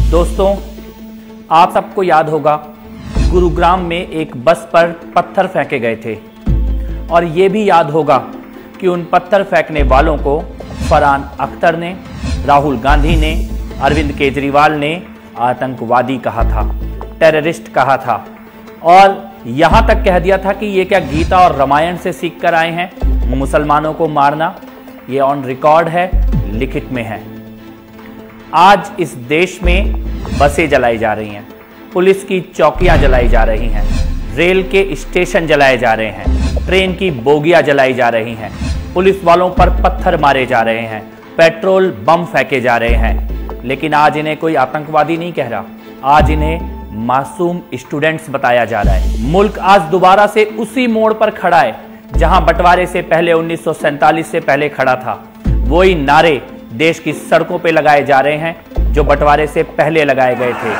दोस्तों, आप सबको याद होगा गुरुग्राम में एक बस पर पत्थर फेंके गए थे और ये भी याद होगा कि उन पत्थर फेंकने वालों को फरहान अख्तर ने, राहुल गांधी ने, अरविंद केजरीवाल ने आतंकवादी कहा था, टेररिस्ट कहा था और यहां तक कह दिया था कि ये क्या गीता और रामायण से सीख कर आए हैं मुसलमानों को मारना। ये ऑन रिकॉर्ड है, लिखित में है। आज इस देश में बसें जलाई जा रही हैं, पुलिस की चौकियां जलाई जा रही हैं, रेल के स्टेशन जलाए जा रहे हैं, ट्रेन की बोगियां जलाई जा रही हैं, पुलिस वालों पर पत्थर मारे जा रहे हैं, पेट्रोल बम फेंके जा रहे हैं। लेकिन आज इन्हें कोई आतंकवादी नहीं कह रहा, आज इन्हें मासूम स्टूडेंट्स बताया जा रहा है। मुल्क आज दोबारा से उसी मोड़ पर खड़ा है जहां बंटवारे से पहले 1947 से पहले खड़ा था। वही नारे देश की सड़कों पे लगाए जा रहे हैं जो बंटवारे से पहले लगाए गए थे।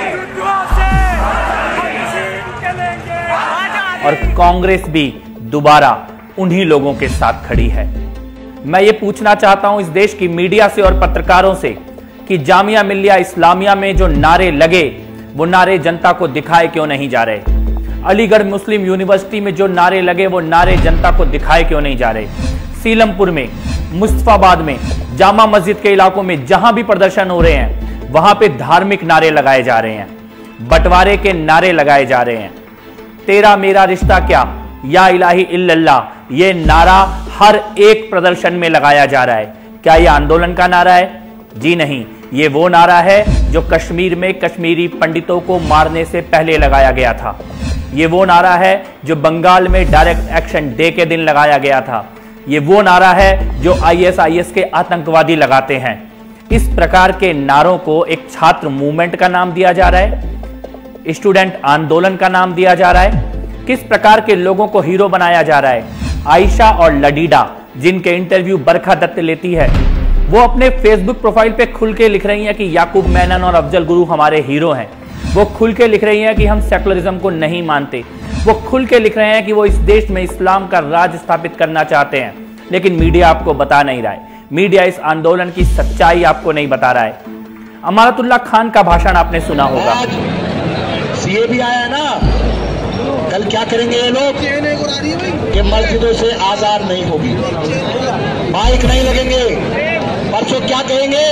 और कांग्रेस भी दोबारा उन्हीं लोगों के साथ खड़ी है। मैं ये पूछना चाहता हूं इस देश की मीडिया से और पत्रकारों से कि जामिया मिल्लिया इस्लामिया में जो नारे लगे वो नारे जनता को दिखाए क्यों नहीं जा रहे? अलीगढ़ मुस्लिम यूनिवर्सिटी में जो नारे लगे वो नारे जनता को दिखाए क्यों नहीं जा रहे? सीलमपुर में, मुस्तफाबाद में, जामा मस्जिद के इलाकों में जहां भी प्रदर्शन हो रहे हैं वहां पे धार्मिक नारे लगाए जा रहे हैं, बंटवारे के नारे लगाए जा रहे हैं। तेरा मेरा रिश्ता क्या, या इलाही इल्लल्लाह, ये नारा हर एक प्रदर्शन में लगाया जा रहा है। क्या यह आंदोलन का नारा है? जी नहीं, ये वो नारा है जो कश्मीर में कश्मीरी पंडितों को मारने से पहले लगाया गया था। ये वो नारा है जो बंगाल में डायरेक्ट एक्शन डे के दिन लगाया गया था। ये वो नारा है जो ISIS के आतंकवादी लगाते हैं। इस प्रकार के नारों को एक छात्र मूवमेंट का नाम दिया जा रहा है, स्टूडेंट आंदोलन का नाम दिया जा रहा है। किस प्रकार के लोगों को हीरो बनाया जा रहा है? आयशा और लडीडा, जिनके इंटरव्यू बरखा दत्त लेती है, वो अपने फेसबुक प्रोफाइल पे खुल के लिख रही हैं कि याकूब मेनन और अफजल गुरु हमारे हीरो हैं। वो खुल के लिख रही हैं कि हम सेकुलरिज्म को नहीं मानते। वो खुल के लिख रहे हैं कि वो इस देश में इस्लाम का राज स्थापित करना चाहते हैं। लेकिन मीडिया आपको बता नहीं रहा है, मीडिया इस आंदोलन की सच्चाई आपको नहीं बता रहा है। अमानतुल्लाह खान का भाषण आपने सुना होगा। सीए भी आया ना, कल क्या करेंगे ये लोग कि मस्जिदों से आजाद नहीं होगी, माइक नहीं लगेंगे। परसों क्या कहेंगे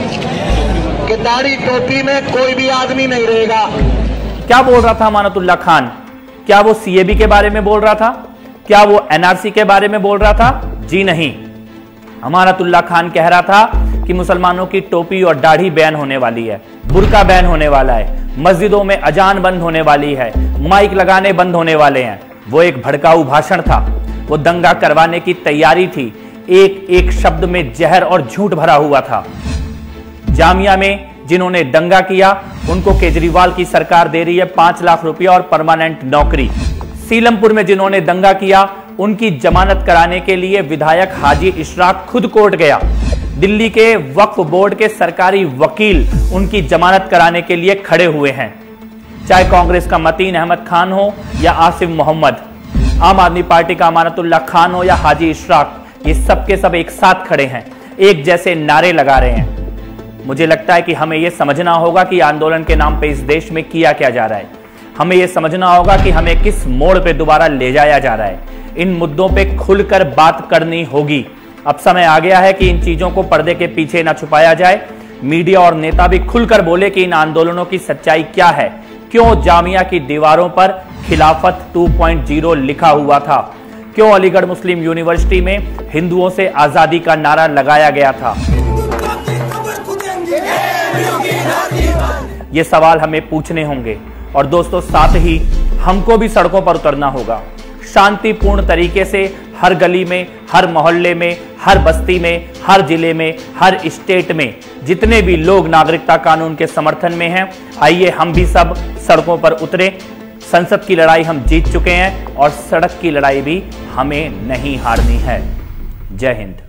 कि दाढ़ी टोपी में कोई भी आदमी नहीं रहेगा। क्या बोल रहा था अमानतुल्लाह खान? क्या वो CAB के बारे में बोल रहा था? क्या वो NRC के बारे में बोल रहा था? जी नहीं, अमानतुल्लाह खान कह रहा था कि मुसलमानों की टोपी और दाढ़ी बैन होने वाली है, बुर्का बैन होने वाला है, मस्जिदों में अजान बंद होने वाली है, माइक लगाने बंद होने वाले हैं। वो एक भड़काऊ भाषण था, वो दंगा करवाने की तैयारी थी, एक एक शब्द में जहर और झूठ भरा हुआ था। जामिया में जिन्होंने दंगा किया उनको केजरीवाल की सरकार दे रही है 5 लाख रुपया और परमानेंट नौकरी। सीलमपुर में जिन्होंने दंगा किया उनकी जमानत कराने के लिए विधायक हाजी इशराक खुद कोर्ट गया। दिल्ली के वक्फ बोर्ड के सरकारी वकील उनकी जमानत कराने के लिए खड़े हुए हैं। चाहे कांग्रेस का मतीन अहमद खान हो या आसिफ मोहम्मद, आम आदमी पार्टी का अमानतुल्लाह खान हो या हाजी इशराक, ये सब के सब एक साथ खड़े हैं, एक जैसे नारे लगा रहे हैं। मुझे लगता है कि हमें यह समझना होगा कि आंदोलन के नाम पे इस देश में किया क्या जा रहा है। हमें यह समझना होगा कि हमें किस मोड़ पे दोबारा ले जाया जा रहा है। इन मुद्दों पे खुलकर बात करनी होगी। अब समय आ गया है कि इन चीजों को पर्दे के पीछे ना छुपाया जाए। मीडिया और नेता भी खुलकर बोले कि इन आंदोलनों की सच्चाई क्या है। क्यों जामिया की दीवारों पर खिलाफत 2.0 लिखा हुआ था? क्यों अलीगढ़ मुस्लिम यूनिवर्सिटी में हिंदुओं से आजादी का नारा लगाया गया था? ये सवाल हमें पूछने होंगे। और दोस्तों, साथ ही हमको भी सड़कों पर उतरना होगा, शांतिपूर्ण तरीके से, हर गली में, हर मोहल्ले में, हर बस्ती में, हर जिले में, हर स्टेट में जितने भी लोग नागरिकता कानून के समर्थन में हैं, आइए हम भी सब सड़कों पर उतरें। संसद की लड़ाई हम जीत चुके हैं और सड़क की लड़ाई भी हमें नहीं हारनी है। जय हिंद।